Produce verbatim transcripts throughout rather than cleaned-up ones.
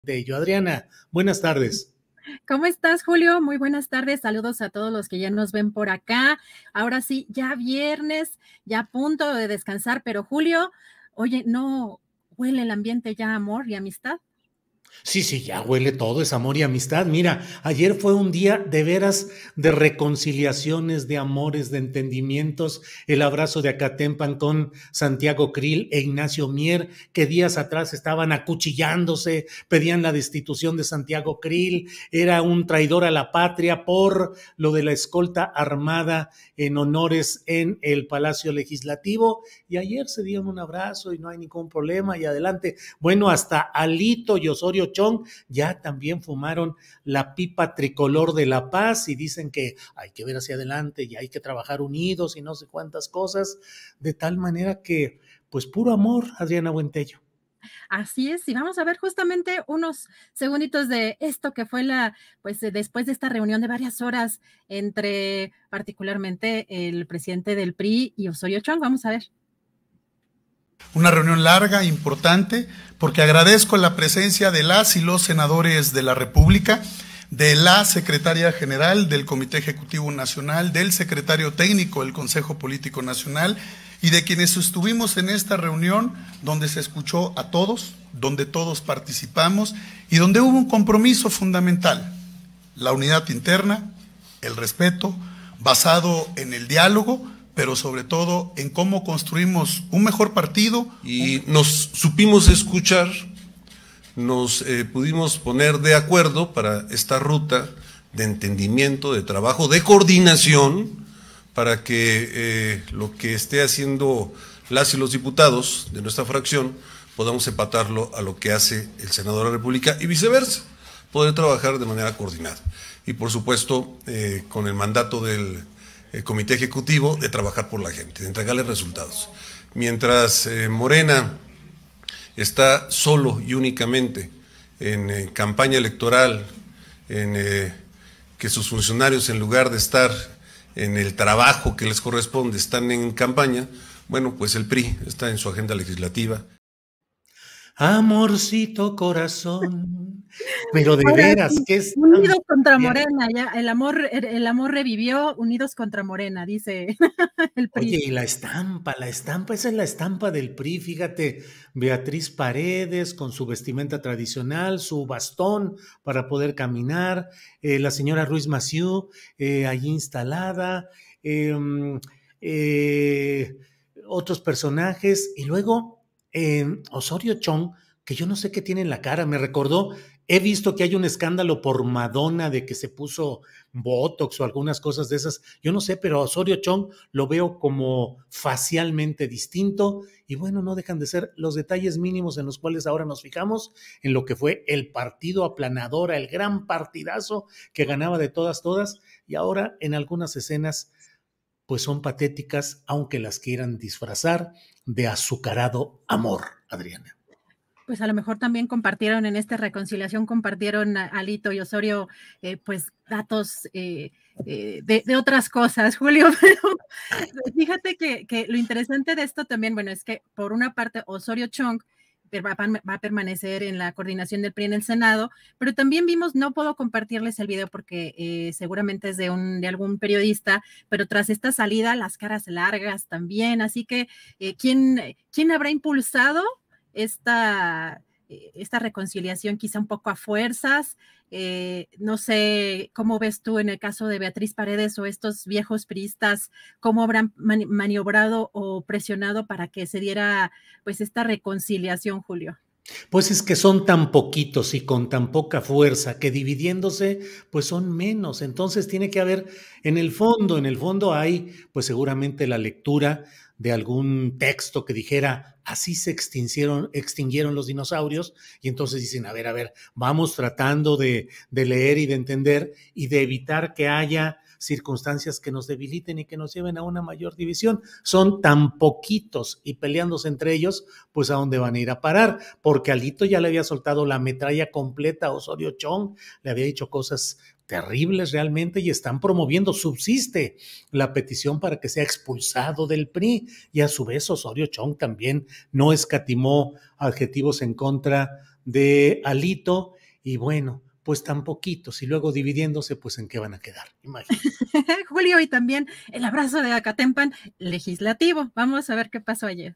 De ello. Adriana, buenas tardes. ¿Cómo estás, Julio? Muy buenas tardes. Saludos a todos los que ya nos ven por acá. Ahora sí, ya viernes, ya a punto de descansar, pero Julio, oye, ¿no huele el ambiente ya a amor y amistad? Sí, sí, ya huele todo, es amor y amistad. Mira, ayer fue un día de veras de reconciliaciones, de amores, de entendimientos. El abrazo de Acatempan con Santiago Krill e Ignacio Mier, que días atrás estaban acuchillándose, pedían la destitución de Santiago Krill, era un traidor a la patria por lo de la escolta armada en honores en el Palacio Legislativo. Y ayer se dieron un abrazo y no hay ningún problema y adelante. Bueno, hasta Alito y Osorio Chong ya también fumaron la pipa tricolor de la paz y dicen que hay que ver hacia adelante y hay que trabajar unidos y no sé cuántas cosas, de tal manera que, pues puro amor, Adriana Buentello. Así es, y vamos a ver justamente unos segunditos de esto que fue la, pues después de esta reunión de varias horas entre particularmente el presidente del P R I y Osorio Chong. Vamos a ver. Una reunión larga, importante, porque agradezco la presencia de las y los senadores de la República, de la secretaria general del Comité Ejecutivo Nacional, del secretario técnico del Consejo Político Nacional y de quienes estuvimos en esta reunión donde se escuchó a todos, donde todos participamos y donde hubo un compromiso fundamental, la unidad interna, el respeto, basado en el diálogo, pero sobre todo en cómo construimos un mejor partido. Y nos supimos escuchar, nos eh, pudimos poner de acuerdo para esta ruta de entendimiento, de trabajo, de coordinación, para que eh, lo que esté haciendo las y los diputados de nuestra fracción podamos empatarlo a lo que hace el senador de la República y viceversa, poder trabajar de manera coordinada. Y por supuesto, eh, con el mandato del el Comité Ejecutivo de trabajar por la gente, de entregarle resultados. Mientras eh, Morena está solo y únicamente en eh, campaña electoral, en eh, que sus funcionarios en lugar de estar en el trabajo que les corresponde están en campaña, bueno, pues el P R I está en su agenda legislativa. Amorcito corazón, pero de Ahora veras, sí, ¿qué es? unidos contra Morena, ya el amor, el amor revivió, unidos contra Morena, dice el P R I. Oye, y la estampa, la estampa, esa es la estampa del P R I, fíjate, Beatriz Paredes con su vestimenta tradicional, su bastón para poder caminar, eh, la señora Ruiz Massieu eh, allí instalada, eh, eh, otros personajes, y luego eh, Osorio Chong, que yo no sé qué tiene en la cara, me recordó, he visto que hay un escándalo por Madonna de que se puso Botox o algunas cosas de esas, yo no sé, pero a Osorio Chong lo veo como facialmente distinto y bueno, no dejan de ser los detalles mínimos en los cuales ahora nos fijamos en lo que fue el partido aplanadora, el gran partidazo que ganaba de todas, todas y ahora en algunas escenas pues son patéticas, aunque las quieran disfrazar de azucarado amor, Adriana. Pues a lo mejor también compartieron en esta reconciliación, compartieron a Alito y Osorio, eh, pues datos eh, eh, de, de otras cosas, Julio, pero fíjate que, que lo interesante de esto también, bueno, es que por una parte Osorio Chong va a, va a permanecer en la coordinación del P R I en el Senado, pero también vimos, no puedo compartirles el video porque eh, seguramente es de, un, de algún periodista, pero tras esta salida, las caras largas también, así que eh, ¿quién, ¿quién habrá impulsado esta, esta reconciliación quizá un poco a fuerzas? Eh, no sé, ¿cómo ves tú en el caso de Beatriz Paredes o estos viejos priistas, cómo habrán mani maniobrado o presionado para que se diera pues esta reconciliación, Julio? Pues es que son tan poquitos y con tan poca fuerza que dividiéndose pues son menos, entonces tiene que haber en el fondo, en el fondo hay pues seguramente la lectura de algún texto que dijera así se extinguieron, extinguieron los dinosaurios y entonces dicen a ver, a ver, vamos tratando de, de leer y de entender y de evitar que haya circunstancias que nos debiliten y que nos lleven a una mayor división. Son tan poquitos y peleándose entre ellos, pues a dónde van a ir a parar, porque Alito ya le había soltado la metralla completa a Osorio Chong, le había dicho cosas terribles realmente y están promoviendo, subsiste la petición para que sea expulsado del P R I y a su vez Osorio Chong también no escatimó adjetivos en contra de Alito, y bueno, pues tan poquitos, y luego dividiéndose, pues en qué van a quedar, imagínate. Julio, y también el abrazo de Acatempan legislativo. Vamos a ver qué pasó ayer.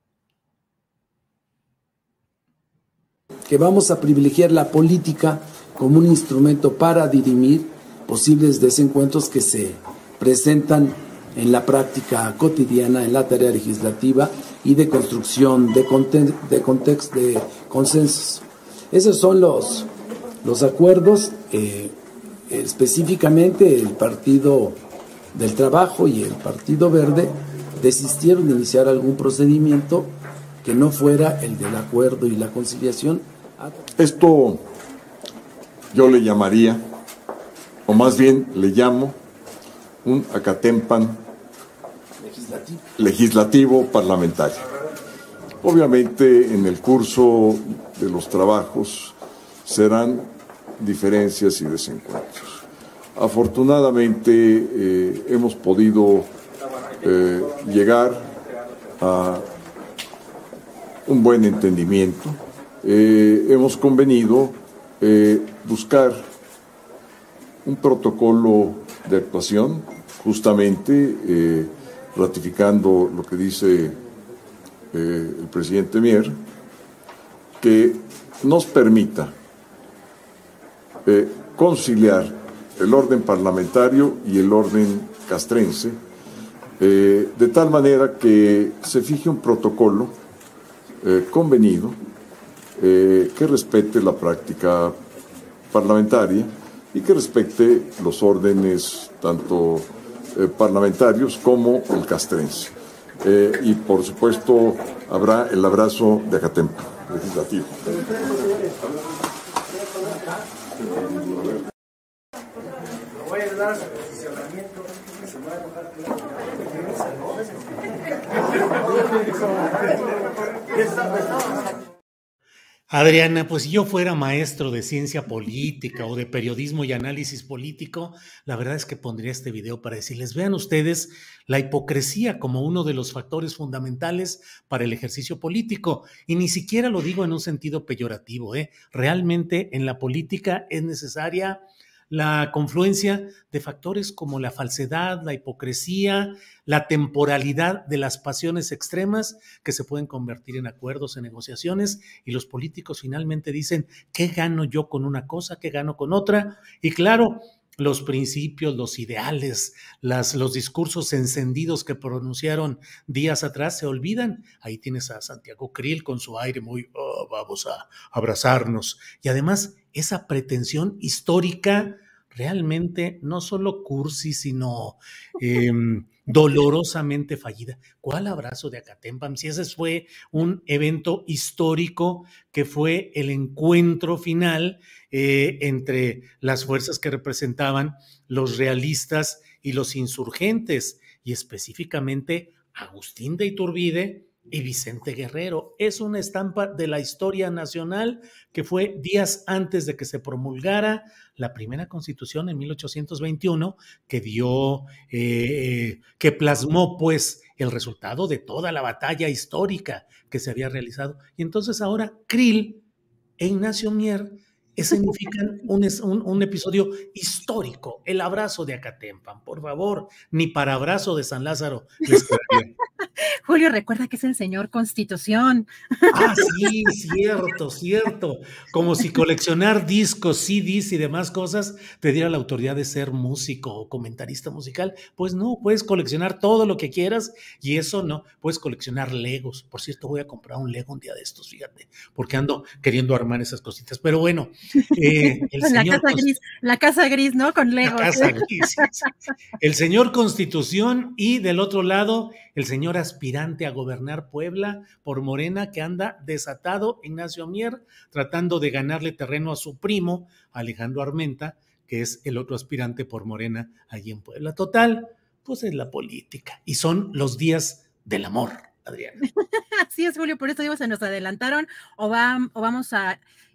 Que vamos a privilegiar la política como un instrumento para dirimir posibles desencuentros que se presentan en la práctica cotidiana, en la tarea legislativa y de construcción de, conten de contexto, de consensos. Esos son los, los acuerdos. Eh, específicamente el Partido del Trabajo y el Partido Verde desistieron de iniciar algún procedimiento que no fuera el del acuerdo y la conciliación. Esto yo le llamaría, o más bien le llamo, un Acatempan legislativo, legislativo parlamentario. Obviamente en el curso de los trabajos serán diferencias y desencuentros. Afortunadamente eh, hemos podido eh, llegar a un buen entendimiento. Eh, hemos convenido eh, buscar un protocolo de actuación, justamente eh, ratificando lo que dice eh, el presidente Mier, que nos permita eh, conciliar el orden parlamentario y el orden castrense, eh, de tal manera que se fije un protocolo eh, convenido eh, que respete la práctica parlamentaria y que respecte los órdenes tanto eh, parlamentarios como el castrense. Eh, y por supuesto habrá el abrazo de Acatempan legislativo. Adriana, pues si yo fuera maestro de ciencia política o de periodismo y análisis político, la verdad es que pondría este video para decirles, vean ustedes la hipocresía como uno de los factores fundamentales para el ejercicio político. Y ni siquiera lo digo en un sentido peyorativo, ¿eh? Realmente en la política es necesaria la confluencia de factores como la falsedad, la hipocresía, la temporalidad de las pasiones extremas que se pueden convertir en acuerdos, en negociaciones, y los políticos finalmente dicen, ¿qué gano yo con una cosa? ¿Qué gano con otra? Y claro, los principios, los ideales, las, los discursos encendidos que pronunciaron días atrás se olvidan. Ahí tienes a Santiago Krill con su aire muy, oh, vamos a abrazarnos. Y además, esa pretensión histórica realmente no solo cursi, sino eh, dolorosamente fallida. ¿Cuál abrazo de Acatempan? Si ese fue un evento histórico que fue el encuentro final eh, entre las fuerzas que representaban los realistas y los insurgentes, y específicamente Agustín de Iturbide y Vicente Guerrero. Es una estampa de la historia nacional que fue días antes de que se promulgara la primera constitución en mil ochocientos veintiuno, que dio, eh, que plasmó pues el resultado de toda la batalla histórica que se había realizado. Y entonces ahora Krill e Ignacio Mier significan un, un, un episodio histórico, el abrazo de Acatempan. Por favor, ni para abrazo de San Lázaro les quedaría. Julio, recuerda que es el señor Constitución. Ah, sí, cierto, cierto. Como si coleccionar discos, C Ds y demás cosas te diera la autoridad de ser músico o comentarista musical. Pues no, puedes coleccionar todo lo que quieras y eso no. Puedes coleccionar Legos. Por cierto, voy a comprar un Lego un día de estos, fíjate, porque ando queriendo armar esas cositas. Pero bueno, eh, el la señor... Casa Gris, la Casa Gris, ¿no? Con Legos. La Casa Gris, sí, sí. El señor Constitución y del otro lado, el señor aspirante a gobernar Puebla por Morena, que anda desatado, Ignacio Mier, tratando de ganarle terreno a su primo, Alejandro Armenta, que es el otro aspirante por Morena allí en Puebla. Total, pues es la política. Y son los días del amor, Adriana. Así es, Julio, por eso digo, se nos adelantaron o, va, o vamos a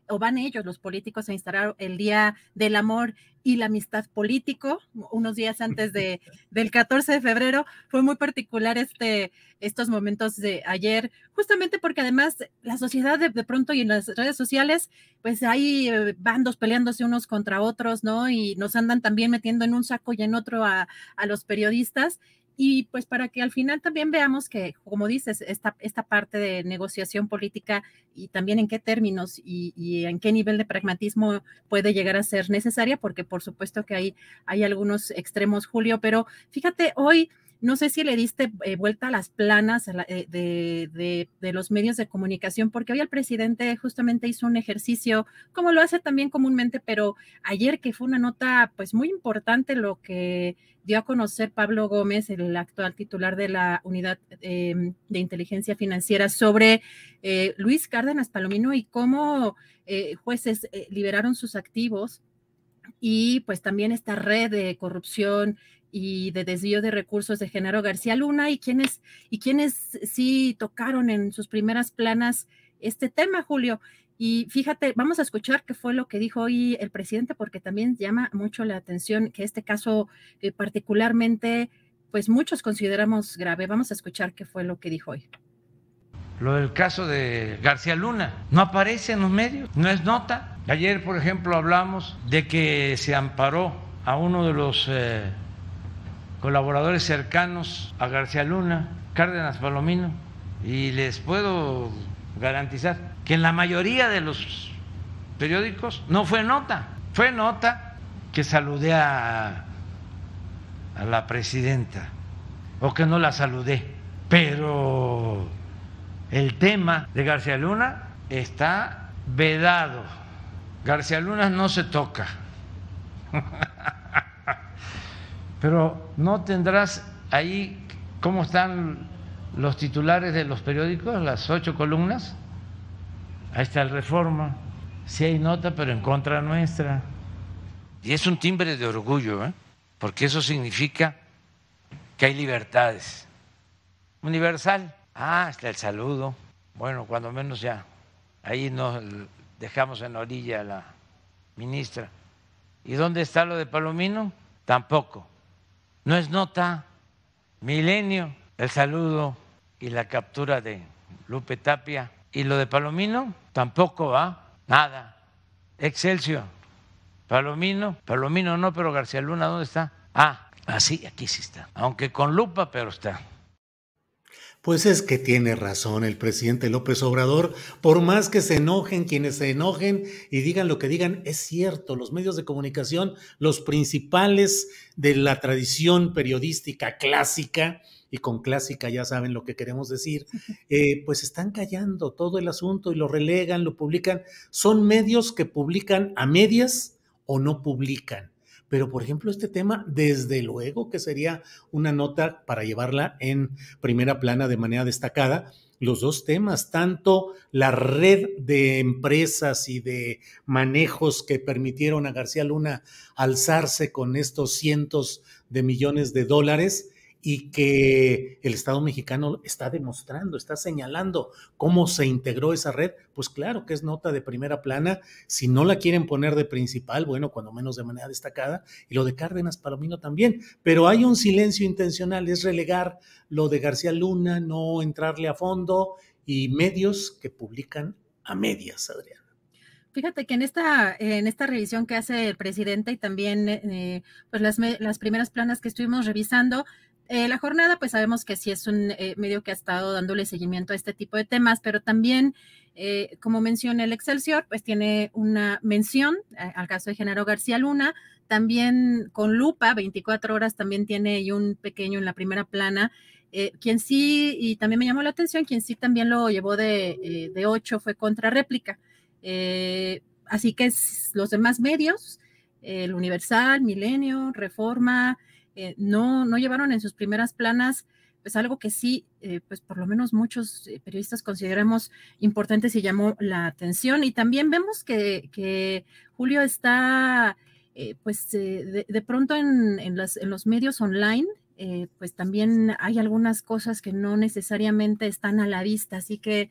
o van ellos, los políticos, a instalar el Día del Amor y la Amistad Político, unos días antes de, del catorce de febrero. Fue muy particular este, estos momentos de ayer, justamente porque además la sociedad de, de pronto y en las redes sociales, pues hay eh, bandos peleándose unos contra otros, ¿no? Y nos andan también metiendo en un saco y en otro a, a los periodistas. Y pues para que al final también veamos que, como dices, esta, esta parte de negociación política y también en qué términos y, y en qué nivel de pragmatismo puede llegar a ser necesaria, porque por supuesto que hay, hay algunos extremos, Julio, pero fíjate, hoy no sé si le diste eh, vuelta a las planas a la, eh, de, de, de los medios de comunicación, porque hoy el presidente justamente hizo un ejercicio, como lo hace también comúnmente, pero ayer que fue una nota pues muy importante lo que dio a conocer Pablo Gómez, el actual titular de la Unidad eh, de Inteligencia Financiera, sobre eh, Luis Cárdenas Palomino y cómo eh, jueces eh, liberaron sus activos y pues también esta red de corrupción y de desvío de recursos de Genaro García Luna y quienes, y quienes sí tocaron en sus primeras planas este tema, Julio. Y fíjate, vamos a escuchar qué fue lo que dijo hoy el presidente, porque también llama mucho la atención que este caso eh, particularmente, pues muchos consideramos grave. Vamos a escuchar qué fue lo que dijo hoy. Lo del caso de García Luna no aparece en los medios, no es nota. Ayer, por ejemplo, hablamos de que se amparó a uno de los eh, colaboradores cercanos a García Luna, Cárdenas Palomino, y les puedo garantizar que en la mayoría de los periódicos no fue nota, fue nota que saludé a, a la presidenta o que no la saludé, pero el tema de García Luna está vedado. García Luna no se toca. Pero no tendrás ahí cómo están los titulares de los periódicos, las ocho columnas. Ahí está el Reforma. Sí hay nota, pero en contra nuestra. Y es un timbre de orgullo, ¿eh? Porque eso significa que hay libertades. Universal. Ah, está el saludo. Bueno, cuando menos ya. Ahí nos dejamos en orilla a la ministra. ¿Y dónde está lo de Palomino? Tampoco. No es nota. Milenio, el saludo y la captura de Lupe Tapia. ¿Y lo de Palomino? Tampoco va. Nada. Excelsior. Palomino. Palomino no, pero García Luna, ¿dónde está? Ah, así, aquí sí está. Aunque con lupa, pero está. Pues es que tiene razón el presidente López Obrador, por más que se enojen quienes se enojen y digan lo que digan, es cierto, los medios de comunicación, los principales de la tradición periodística clásica, y con clásica ya saben lo que queremos decir, eh, pues están callando todo el asunto y lo relegan, lo publican. Son medios que publican a medias o no publican. Pero, por ejemplo, este tema, desde luego que sería una nota para llevarla en primera plana de manera destacada. Los dos temas, tanto la red de empresas y de manejos que permitieron a García Luna alzarse con estos cientos de millones de dólares, y que el Estado mexicano está demostrando, está señalando cómo se integró esa red, pues claro que es nota de primera plana. Si no la quieren poner de principal, bueno, cuando menos de manera destacada, y lo de Cárdenas Palomino también, pero hay un silencio intencional, es relegar lo de García Luna, no entrarle a fondo, y medios que publican a medias, Adriana. Fíjate que en esta, en esta revisión que hace el presidente y también eh, pues las, las primeras planas que estuvimos revisando, Eh, la jornada, pues sabemos que sí es un eh, medio que ha estado dándole seguimiento a este tipo de temas, pero también, eh, como menciona el Excelsior, pues tiene una mención eh, al caso de Genaro García Luna, también con lupa, veinticuatro horas también tiene y un pequeño en la primera plana, eh, quien sí, y también me llamó la atención, quien sí también lo llevó de, eh, de ocho fue Contrarréplica. Eh, así que es, los demás medios, eh, el Universal, Milenio, Reforma, Eh, no, no llevaron en sus primeras planas pues algo que sí, eh, pues por lo menos muchos eh, periodistas consideramos importantes y llamó la atención. Y también vemos que, que Julio está eh, pues eh, de, de pronto en, en, las, en los medios online, eh, pues también hay algunas cosas que no necesariamente están a la vista, así que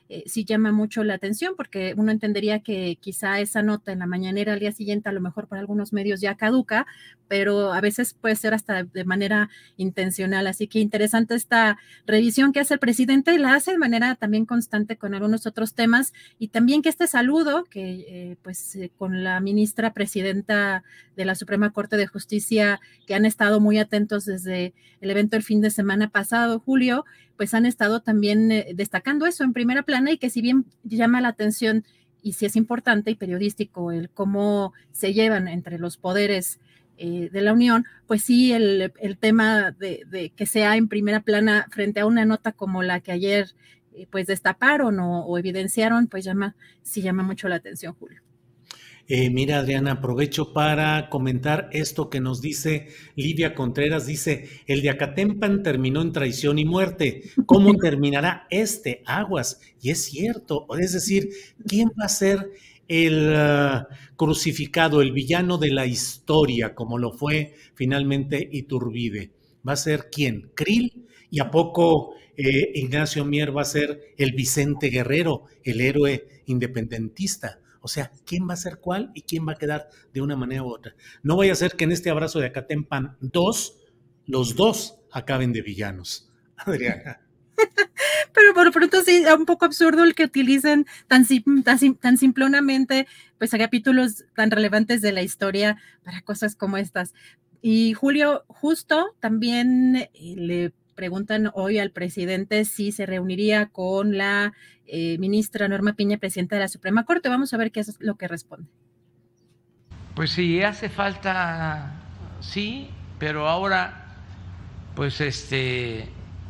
eh, sí llama mucho la atención, porque uno entendería que quizá esa nota en la mañanera al día siguiente a lo mejor para algunos medios ya caduca, pero a veces puede ser hasta de manera intencional. Así que interesante esta revisión que hace el presidente, y la hace de manera también constante con algunos otros temas, y también que este saludo que eh, pues eh, con la ministra presidenta de la Suprema Corte de Justicia, que han estado muy atentos desde el evento el fin de semana pasado, Julio, pues han estado también eh, destacando eso en primera plana, y que si bien llama la atención y sí es importante y periodístico el cómo se llevan entre los poderes eh, de la Unión, pues sí el, el tema de, de que sea en primera plana frente a una nota como la que ayer eh, pues destaparon o, o evidenciaron, pues llama, sí llama mucho la atención, Julio. Eh, mira, Adriana, aprovecho para comentar esto que nos dice Livia Contreras. Dice, el de Acatempan terminó en traición y muerte. ¿Cómo terminará este? Aguas. Y es cierto, es decir, ¿quién va a ser el uh, crucificado, el villano de la historia, como lo fue finalmente Iturbide? ¿Va a ser quién? ¿Krill? ¿Y a poco eh, Ignacio Mier va a ser el Vicente Guerrero, el héroe independentista? O sea, ¿quién va a ser cuál y quién va a quedar de una manera u otra? No vaya a ser que en este abrazo de Acatempan dos, los dos acaben de villanos. Adriana. Pero por lo pronto sí, es un poco absurdo el que utilicen tan, tan, tan simplonamente pues a capítulos tan relevantes de la historia para cosas como estas. Y Julio, justo también eh, le preguntan hoy al presidente si se reuniría con la eh, ministra Norma Piña, presidenta de la Suprema Corte. Vamos a ver qué es lo que responde. Pues sí, hace falta, sí, pero ahora, pues este,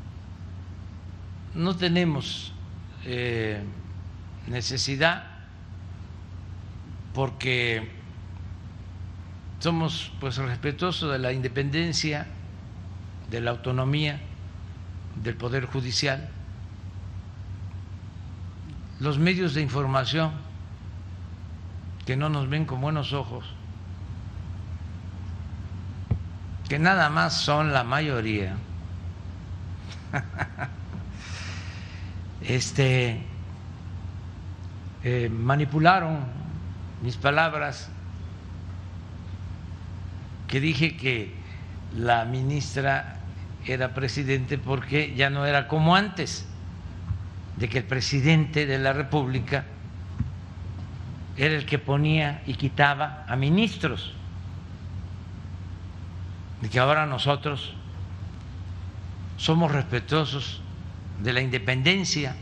no tenemos eh, necesidad, porque somos pues respetuosos de la independencia, de la autonomía del Poder Judicial. Los medios de información que no nos ven con buenos ojos, que nada más son la mayoría, este, eh, manipularon mis palabras, que dije que la ministra era presidente porque ya no era como antes, de que el presidente de la República era el que ponía y quitaba a ministros, de que ahora nosotros somos respetuosos de la independencia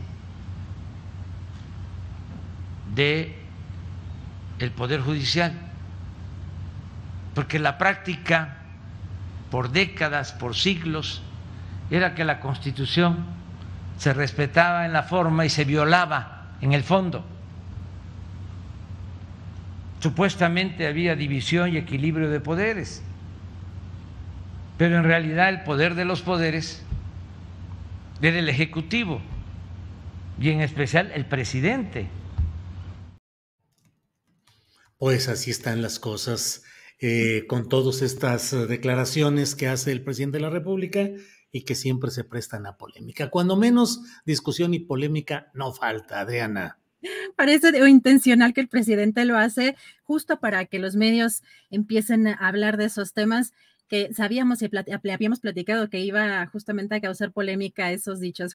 del Poder Judicial, porque la práctica por décadas, por siglos, era que la Constitución se respetaba en la forma y se violaba en el fondo. Supuestamente había división y equilibrio de poderes, pero en realidad el poder de los poderes era el Ejecutivo y en especial el presidente. Pues así están las cosas. Eh, con todas estas declaraciones que hace el presidente de la República y que siempre se prestan a polémica. Cuando menos discusión y polémica no falta, Adriana. Parece intencional que el presidente lo hace justo para que los medios empiecen a hablar de esos temas que sabíamos y plat- habíamos platicado que iba justamente a causar polémica esos dichos.